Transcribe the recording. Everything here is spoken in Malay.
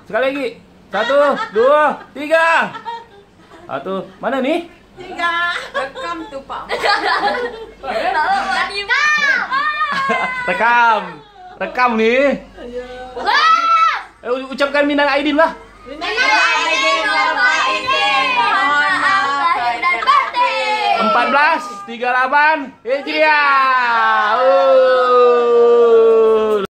Sekali lagi. 1, 2, 3. Mana nih? 3. Rekam tuh, Pak. Rekam nih. Ucapkan minal aidin lah. Minal aidin wal faizin. Mohon maaf lahir dan batin. 1438 Hijriah.